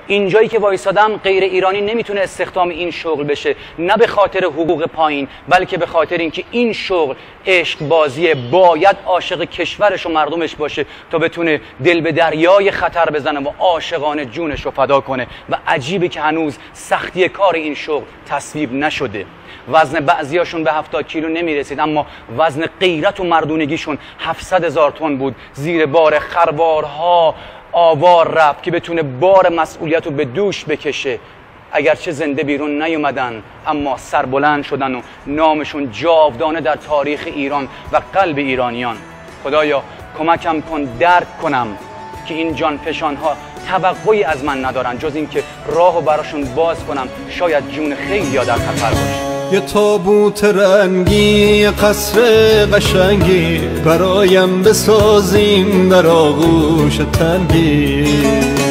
اینجایی که وایسادم غیر ایرانی نمیتونه استخدام این شغل بشه، نه به خاطر حقوق پایین، بلکه به خاطر اینکه این شغل عشق بازیه، باید عاشق کشورش و مردمش باشه تا بتونه دل به دریای خطر بزنه و عاشقانه جونش رو فدا کنه. و عجیبه که هنوز سختی کار این شغل تصویب نشده. وزن بعضیاشون به 70 کیلو نمیرسید، اما وزن غیرت و مردونگیشون 700,000 تن بود. زیر بار خروارها آوار رفت که بتونه بار مسئولیت رو به دوش بکشه. اگرچه زنده بیرون نیومدن، اما سربلند شدن و نامشون جاودانه در تاریخ ایران و قلب ایرانیان. خدایا کمکم کن درک کنم که این جانفشان ها توقعی از من ندارن جز این که راهو براشون باز کنم. شاید جون خیلی ها در خطر باشه. یه تابوت رنگی، قصر قشنگی برایم بسازیم در آغوش تنگی.